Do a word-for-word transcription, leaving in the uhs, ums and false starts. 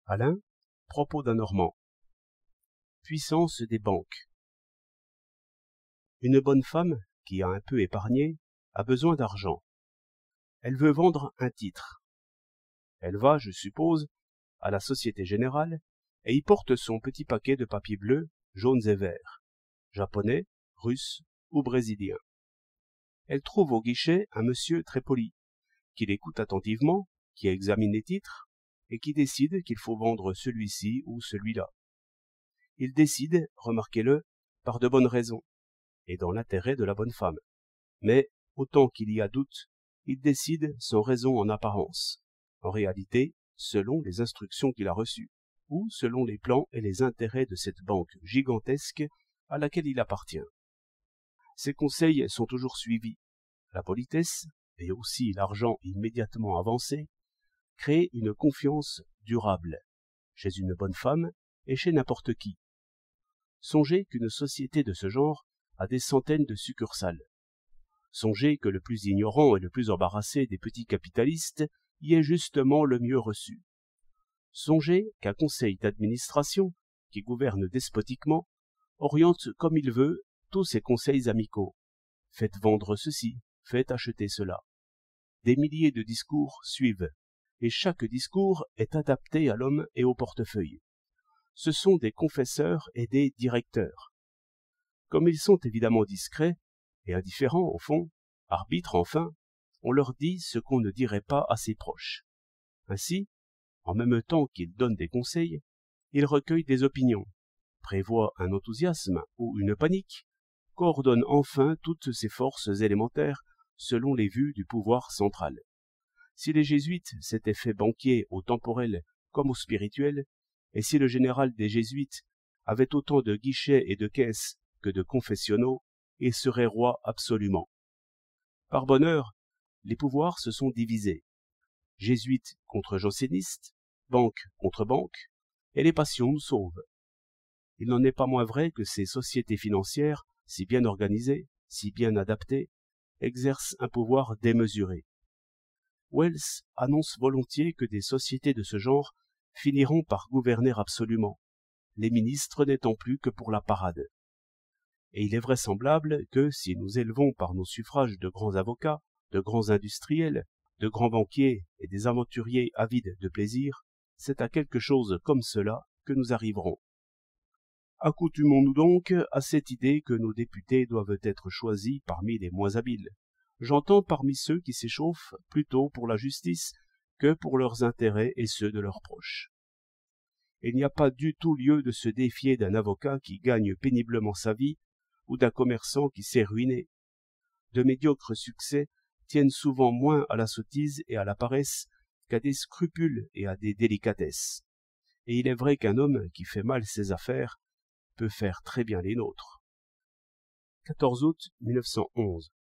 Alain, propos d'un Normand. Puissance des banques. Une bonne femme, qui a un peu épargné, a besoin d'argent. Elle veut vendre un titre. Elle va, je suppose, à la Société Générale et y porte son petit paquet de papier bleu, jaunes et verts, japonais, russe ou brésilien. Elle trouve au guichet un monsieur très poli, qui l'écoute attentivement, qui examine les titres et qui décide qu'il faut vendre celui-ci ou celui-là. Il décide, remarquez-le, par de bonnes raisons et dans l'intérêt de la bonne femme. Mais, autant qu'il y a doute, il décide sans raison en apparence, en réalité, selon les instructions qu'il a reçues, ou selon les plans et les intérêts de cette banque gigantesque à laquelle il appartient. Ses conseils sont toujours suivis. La politesse, et aussi l'argent immédiatement avancé, créent une confiance durable, chez une bonne femme et chez n'importe qui. Songez qu'une société de ce genre a des centaines de succursales. Songez que le plus ignorant et le plus embarrassé des petits capitalistes y est justement le mieux reçu. Songez qu'un conseil d'administration, qui gouverne despotiquement, oriente comme il veut tous ses conseils amicaux. Faites vendre ceci, faites acheter cela. Des milliers de discours suivent, et chaque discours est adapté à l'homme et au portefeuille. Ce sont des confesseurs et des directeurs. Comme ils sont évidemment discrets et indifférents au fond, arbitres enfin, on leur dit ce qu'on ne dirait pas à ses proches. Ainsi, en même temps qu'ils donnent des conseils, ils recueillent des opinions, prévoient un enthousiasme ou une panique, coordonnent enfin toutes ces forces élémentaires selon les vues du pouvoir central. Si les jésuites s'étaient fait banquiers au temporel comme au spirituel, et si le général des jésuites avait autant de guichets et de caisses que de confessionnaux, il serait roi absolument. Par bonheur, les pouvoirs se sont divisés. Jésuites contre jansénistes, banque contre banque, et les passions nous sauvent. Il n'en est pas moins vrai que ces sociétés financières, si bien organisées, si bien adaptées, exercent un pouvoir démesuré. Wells annonce volontiers que des sociétés de ce genre finiront par gouverner absolument, les ministres n'étant plus que pour la parade. Et il est vraisemblable que, si nous élevons par nos suffrages de grands avocats, de grands industriels, de grands banquiers et des aventuriers avides de plaisir, c'est à quelque chose comme cela que nous arriverons. Accoutumons-nous donc à cette idée que nos députés doivent être choisis parmi les moins habiles. J'entends parmi ceux qui s'échauffent plutôt pour la justice que pour leurs intérêts et ceux de leurs proches. Il n'y a pas du tout lieu de se défier d'un avocat qui gagne péniblement sa vie ou d'un commerçant qui s'est ruiné. De médiocres succès tiennent souvent moins à la sottise et à la paresse qu'à des scrupules et à des délicatesses. Et il est vrai qu'un homme qui fait mal ses affaires peut faire très bien les nôtres. quatorze août mille neuf cent onze.